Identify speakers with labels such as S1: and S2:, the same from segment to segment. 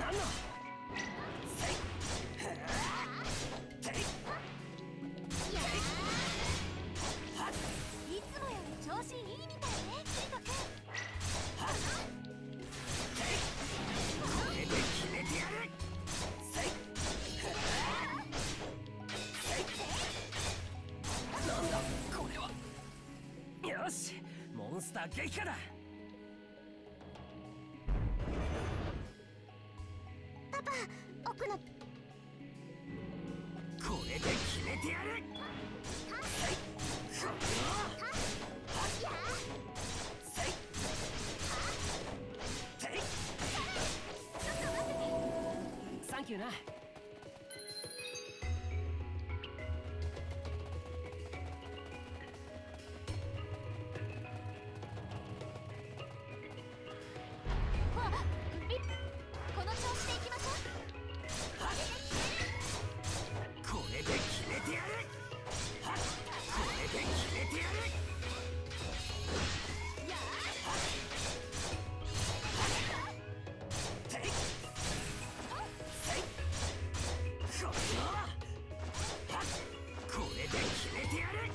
S1: なんのせい
S2: いつもより調子いいみたいね、ケイト君。
S1: これで決めてやる。せいなんだこれは。よし、モンスター撃破だ。
S2: パパ、奥の。
S1: これで決めてやる。サンキューな。
S2: この調子でいきましょう。
S1: これで決めてやる。これで決めてやる。これで決めてやる。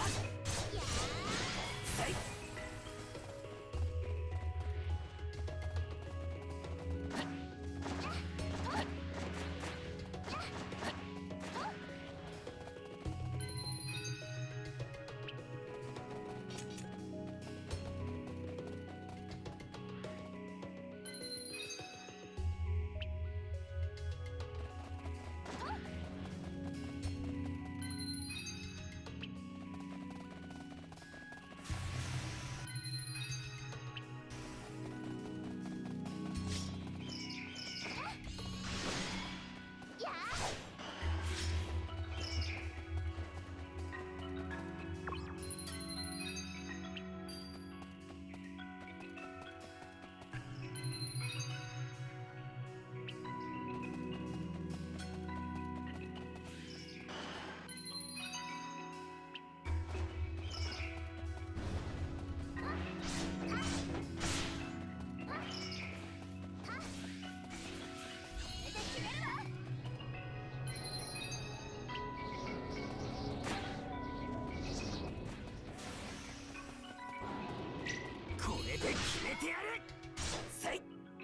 S1: これで決めてやる。せい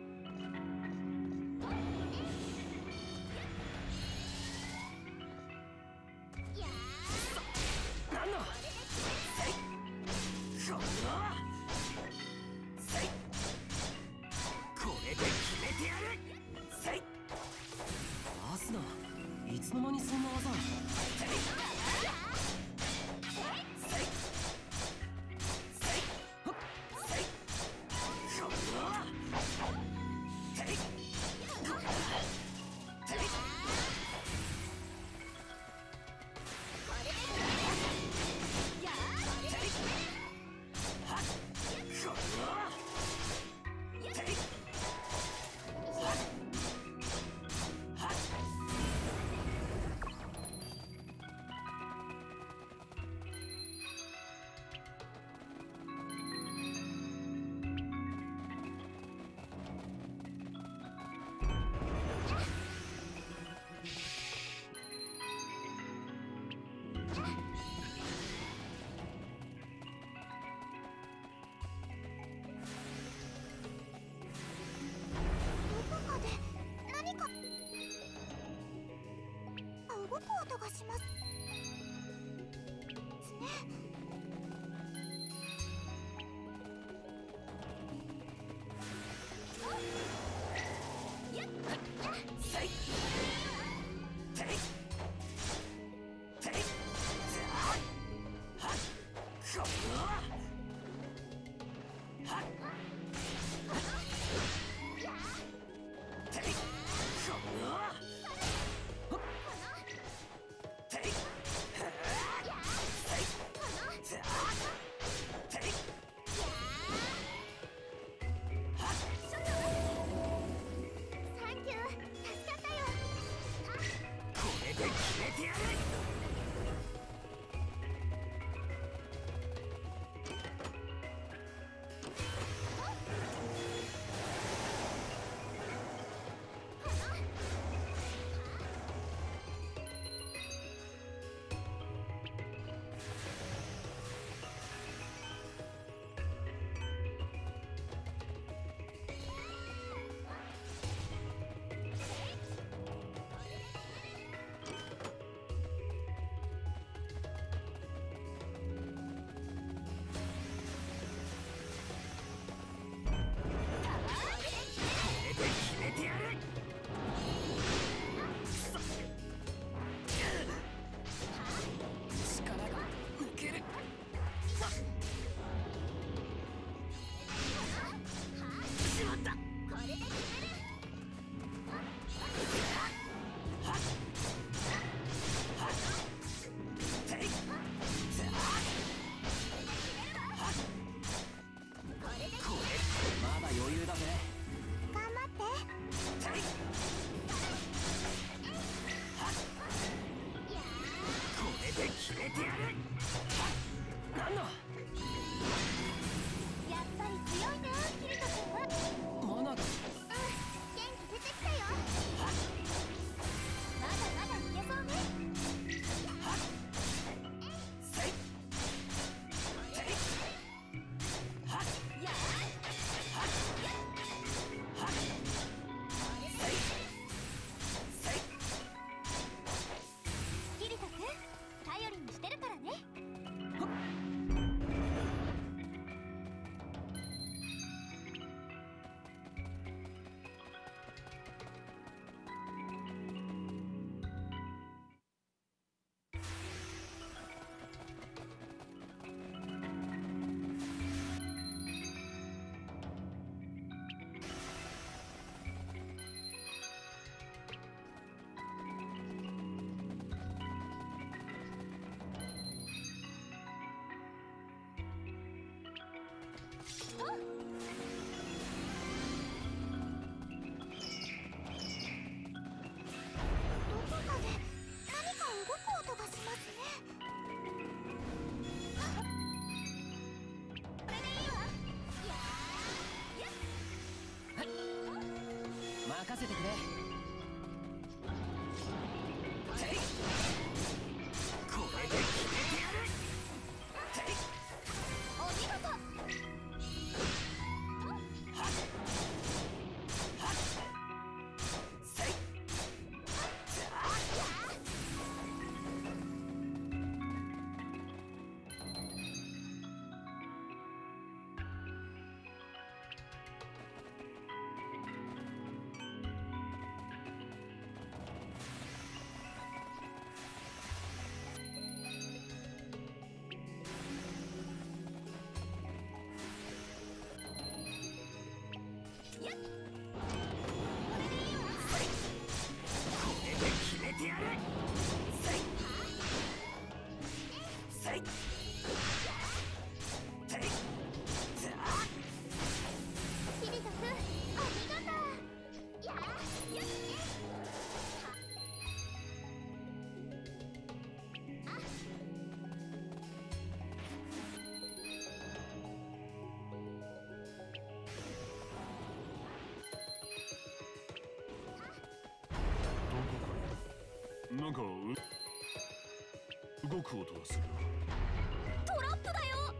S1: なんのせいこのせいこれで決めてやる。せいアスナ、いつの間にそんな技。せい
S2: 動く音がしますね。
S1: せいていていはっこのはっていこのてい決めてやる。なんだ。
S2: やっぱり強いなキリト君は。
S1: マナが。
S2: 元気出てきたよ。まだまだいけそうね。
S1: せい。てい。はっ。
S2: や
S1: はっ。はっ。せい。せい。
S2: キリト君頼りにしてるからね。どこかで何か動く音がしますね。これでいいわ。やっ
S1: 任せてくれ。てい。これで決めてやる。てい。
S2: お見事。
S1: はっ。はっ。せい。ざあ。
S2: やっこれでいいわ。
S1: これで決めてやる。せい。せい。てい。ざあ。
S2: キリト君お見事。やっ
S3: なんか動く音がする。
S2: トラップだよ。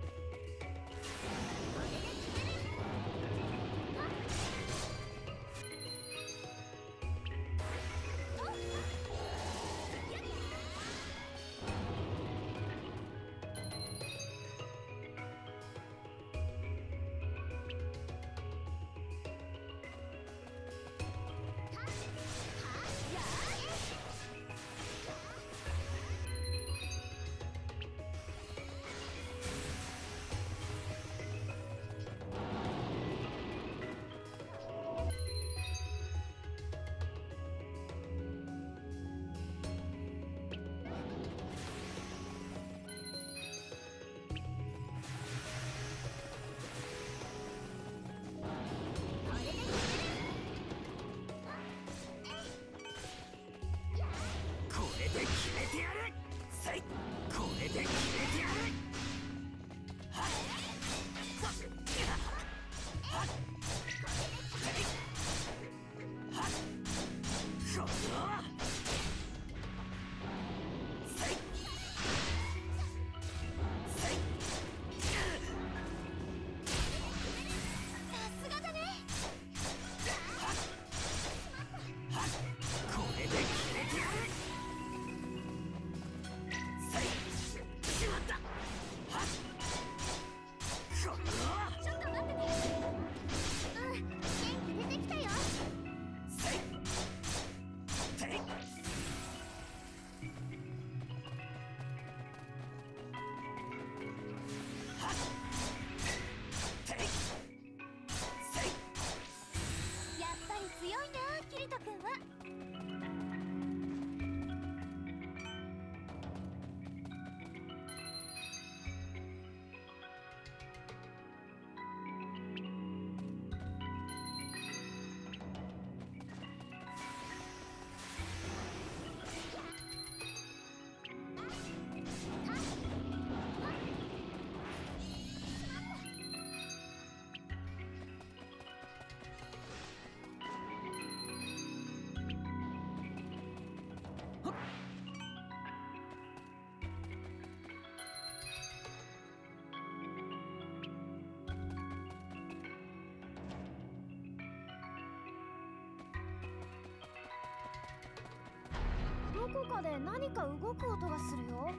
S1: これで決めてやる。せい。これで決めてやる。はっ。はっ。てい。はっ。この。せい。せい。
S2: さすがだね。
S1: はっ。はっ。これで決めてやる。せい。しまった。はっ。この。
S2: ちょっと待ってて。元気出てきたよ。
S1: せい。てい。はっ。てい。せい。
S2: やっぱり強いなキリト君は。 こかで何か動く音がするよ。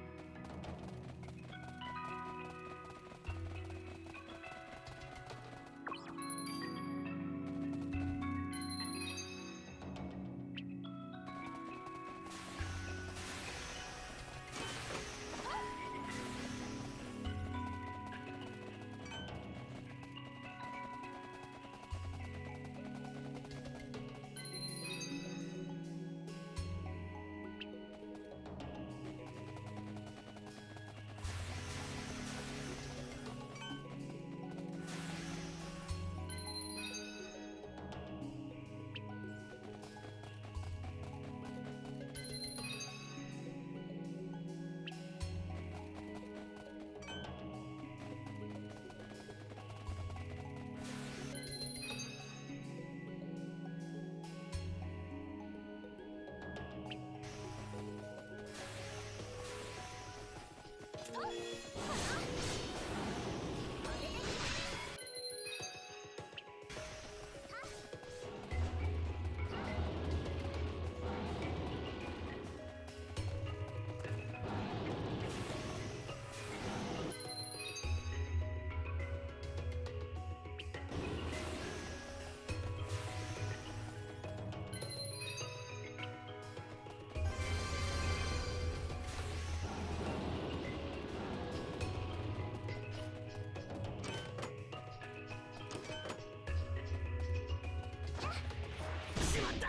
S1: しまった。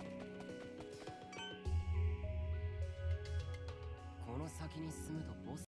S1: この先に進むとボス